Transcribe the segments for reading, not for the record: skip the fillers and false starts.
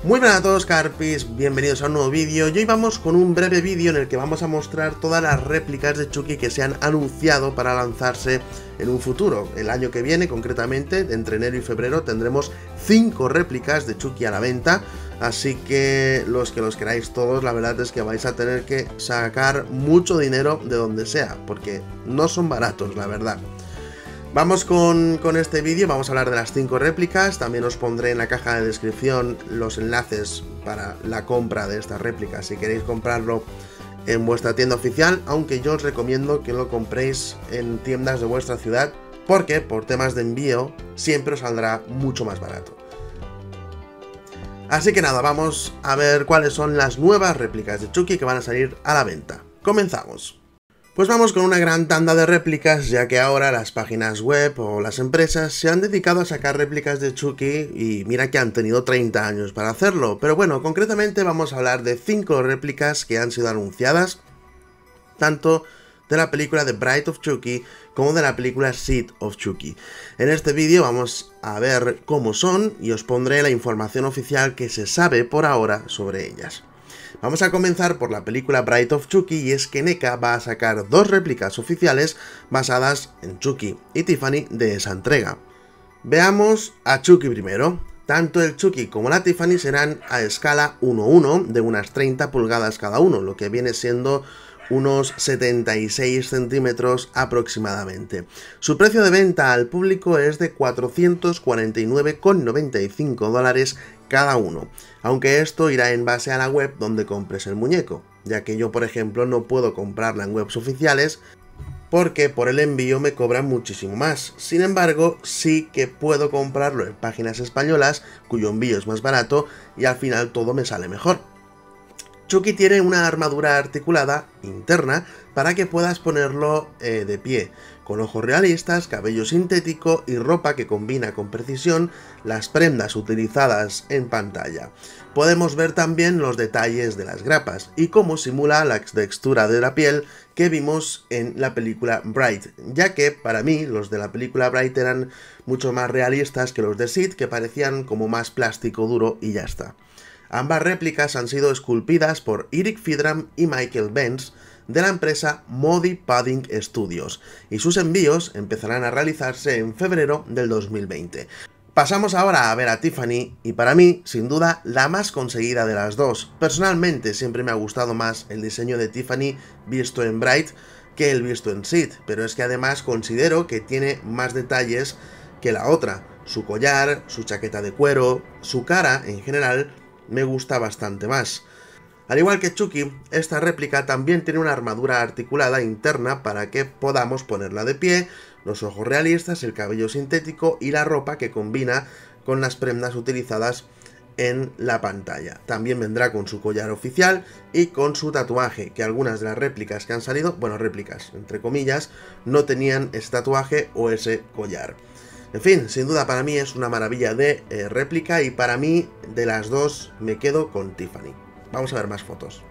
Muy buenas a todos, Carpis, bienvenidos a un nuevo vídeo. Y hoy vamos con un breve vídeo en el que vamos a mostrar todas las réplicas de Chucky que se han anunciado para lanzarse en un futuro. El año que viene, concretamente, entre enero y febrero, tendremos 5 réplicas de Chucky a la venta. Así que los queráis todos, la verdad es que vais a tener que sacar mucho dinero de donde sea, porque no son baratos, la verdad. Vamos con este vídeo, vamos a hablar de las 5 réplicas, también os pondré en la caja de descripción los enlaces para la compra de estas réplicas si queréis comprarlo en vuestra tienda oficial, aunque yo os recomiendo que lo compréis en tiendas de vuestra ciudad, porque por temas de envío siempre os saldrá mucho más barato. Así que nada, vamos a ver cuáles son las nuevas réplicas de Chucky que van a salir a la venta. ¡Comenzamos! Pues vamos con una gran tanda de réplicas, ya que ahora las páginas web o las empresas se han dedicado a sacar réplicas de Chucky y mira que han tenido 30 años para hacerlo. Pero bueno, concretamente vamos a hablar de 5 réplicas que han sido anunciadas, tanto de la película The Bride of Chucky como de la película Seed of Chucky. En este vídeo vamos a ver cómo son y os pondré la información oficial que se sabe por ahora sobre ellas. Vamos a comenzar por la película Bride of Chucky, y es que NECA va a sacar 2 réplicas oficiales basadas en Chucky y Tiffany de esa entrega. Veamos a Chucky primero. Tanto el Chucky como la Tiffany serán a escala 1:1 de unas 30 pulgadas cada uno, lo que viene siendo unos 76 centímetros aproximadamente. Su precio de venta al público es de 449,95 dólares cada uno, aunque esto irá en base a la web donde compres el muñeco, ya que yo por ejemplo no puedo comprarla en webs oficiales porque por el envío me cobran muchísimo más. Sin embargo, sí que puedo comprarlo en páginas españolas cuyo envío es más barato y al final todo me sale mejor. Chucky tiene una armadura articulada interna para que puedas ponerlo de pie, con ojos realistas, cabello sintético y ropa que combina con precisión las prendas utilizadas en pantalla. Podemos ver también los detalles de las grapas y cómo simula la textura de la piel que vimos en la película Bright, ya que para mí los de la película Bright eran mucho más realistas que los de Sid, que parecían como más plástico duro y ya está. Ambas réplicas han sido esculpidas por Eric Fidram y Michael Benz de la empresa Modi Padding Studios, y sus envíos empezarán a realizarse en febrero del 2020. Pasamos ahora a ver a Tiffany, y para mí, sin duda, la más conseguida de las dos. Personalmente siempre me ha gustado más el diseño de Tiffany visto en Bright que el visto en Sid, pero es que además considero que tiene más detalles que la otra. Su collar, su chaqueta de cuero, su cara en general me gusta bastante más. Al igual que Chucky, esta réplica también tiene una armadura articulada interna para que podamos ponerla de pie, los ojos realistas, el cabello sintético y la ropa que combina con las prendas utilizadas en la pantalla. También vendrá con su collar oficial y con su tatuaje, que algunas de las réplicas que han salido, bueno, réplicas entre comillas, no tenían ese tatuaje o ese collar. En fin, sin duda para mí es una maravilla de réplica, y para mí de las dos me quedo con Tiffany. Vamos a ver más fotos.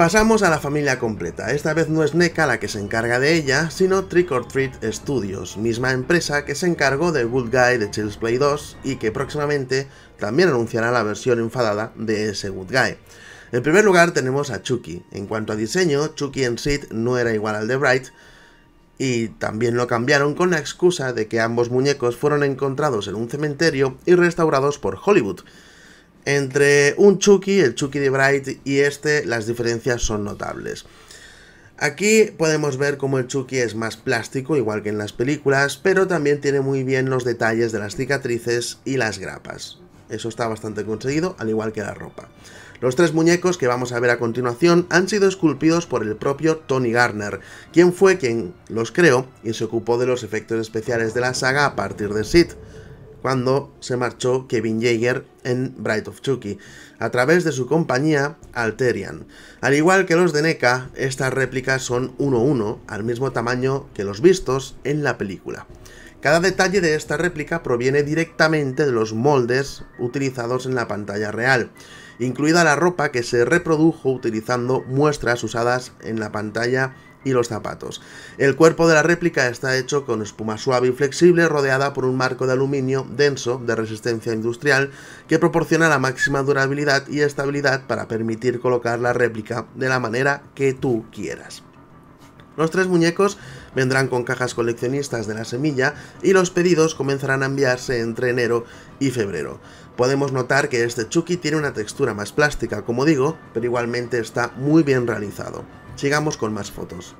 Pasamos a la familia completa. Esta vez no es NECA la que se encarga de ella, sino Trick or Treat Studios, misma empresa que se encargó de Good Guy de Child's Play 2 y que próximamente también anunciará la versión enfadada de ese Good Guy. En primer lugar tenemos a Chucky. En cuanto a diseño, Chucky en Sid no era igual al de Bright, y también lo cambiaron con la excusa de que ambos muñecos fueron encontrados en un cementerio y restaurados por Hollywood. Entre un Chucky, el Chucky de Bright y este, las diferencias son notables. Aquí podemos ver cómo el Chucky es más plástico, igual que en las películas, pero también tiene muy bien los detalles de las cicatrices y las grapas. Eso está bastante conseguido, al igual que la ropa. Los tres muñecos que vamos a ver a continuación han sido esculpidos por el propio Tony Garner, quien fue quien los creó y se ocupó de los efectos especiales de la saga a partir de Sid, cuando se marchó Kevin Yeager en Bride of Chucky, a través de su compañía Alterian. Al igual que los de NECA, estas réplicas son 1:1, al mismo tamaño que los vistos en la película. Cada detalle de esta réplica proviene directamente de los moldes utilizados en la pantalla real, incluida la ropa que se reprodujo utilizando muestras usadas en la pantalla y los zapatos. El cuerpo de la réplica está hecho con espuma suave y flexible rodeada por un marco de aluminio denso de resistencia industrial que proporciona la máxima durabilidad y estabilidad para permitir colocar la réplica de la manera que tú quieras. Los tres muñecos vendrán con cajas coleccionistas de la semilla y los pedidos comenzarán a enviarse entre enero y febrero. Podemos notar que este Chucky tiene una textura más plástica, como digo, pero igualmente está muy bien realizado. Sigamos con más fotos.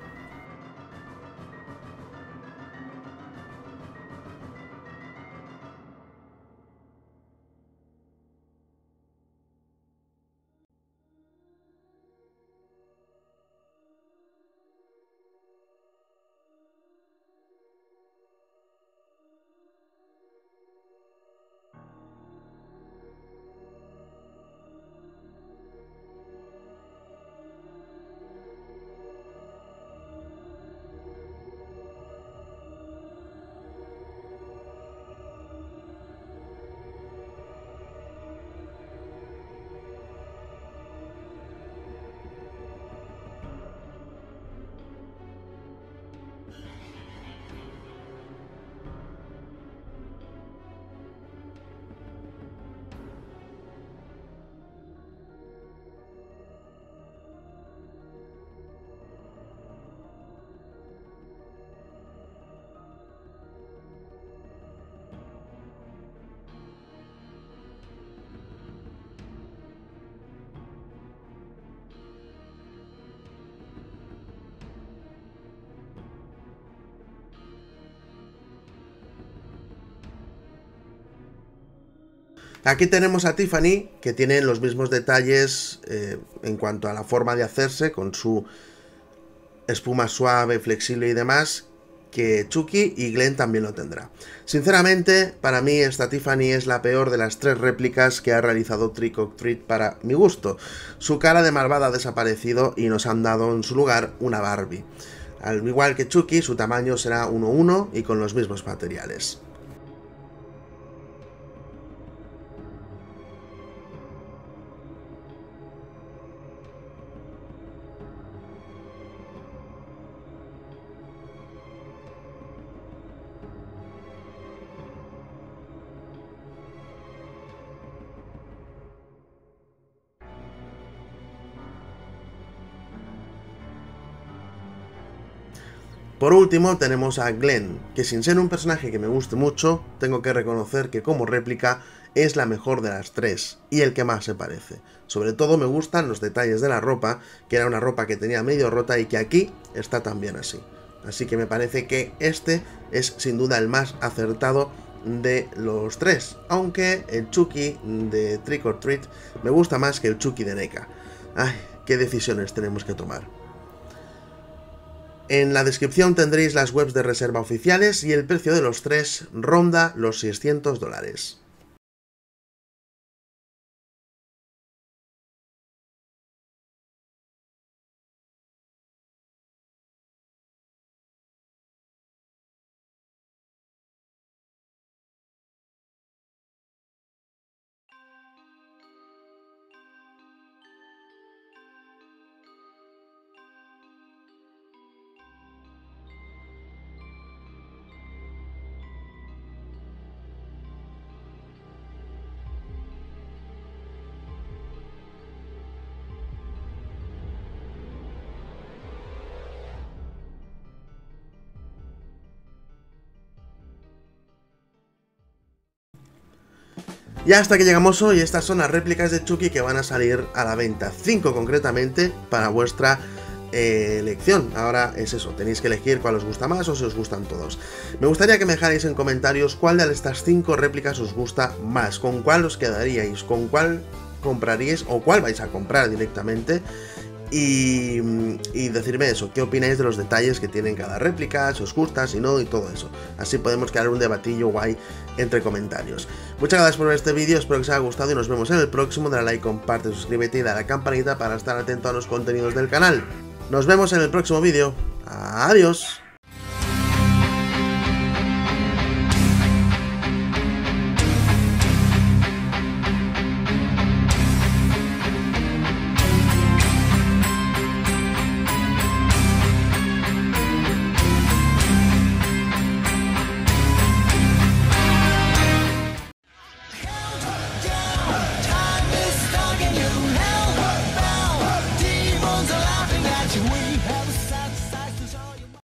Aquí tenemos a Tiffany, que tiene los mismos detalles en cuanto a la forma de hacerse, con su espuma suave, flexible y demás, que Chucky, y Glenn también lo tendrá. Sinceramente, para mí esta Tiffany es la peor de las tres réplicas que ha realizado Trick or Treat para mi gusto. Su cara de malvada ha desaparecido y nos han dado en su lugar una Barbie. Al igual que Chucky, su tamaño será 1:1 y con los mismos materiales. Por último tenemos a Glenn, que sin ser un personaje que me guste mucho, tengo que reconocer que como réplica es la mejor de las tres y el que más se parece. Sobre todo me gustan los detalles de la ropa, que era una ropa que tenía medio rota y que aquí está también así. Así que me parece que este es sin duda el más acertado de los tres, aunque el Chucky de Trick or Treat me gusta más que el Chucky de NECA. Ay, qué decisiones tenemos que tomar. En la descripción tendréis las webs de reserva oficiales y el precio de los tres ronda los $600. Y hasta que llegamos hoy, estas son las réplicas de Chucky que van a salir a la venta, 5 concretamente, para vuestra elección. Ahora es eso, tenéis que elegir cuál os gusta más o si os gustan todos. Me gustaría que me dejarais en comentarios cuál de estas 5 réplicas os gusta más, con cuál os quedaríais, con cuál compraríais o cuál vais a comprar directamente. Y decirme eso, qué opináis de los detalles que tienen cada réplica, si os gusta, si no, y todo eso. Así podemos crear un debatillo guay entre comentarios. Muchas gracias por ver este vídeo, espero que os haya gustado y nos vemos en el próximo. Dale like, comparte, suscríbete y dale a la campanita para estar atento a los contenidos del canal. Nos vemos en el próximo vídeo. Adiós.